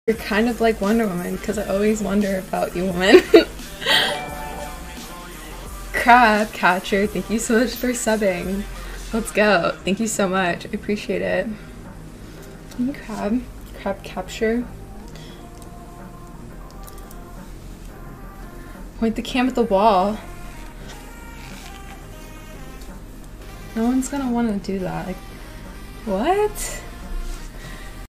You're kind of like Wonder Woman, because I always wonder about you, woman. Crab Catcher, thank you so much for subbing. Let's go. Thank you so much. I appreciate it. Crab Capture. Point the cam at the wall. No one's gonna want to do that. Like, what?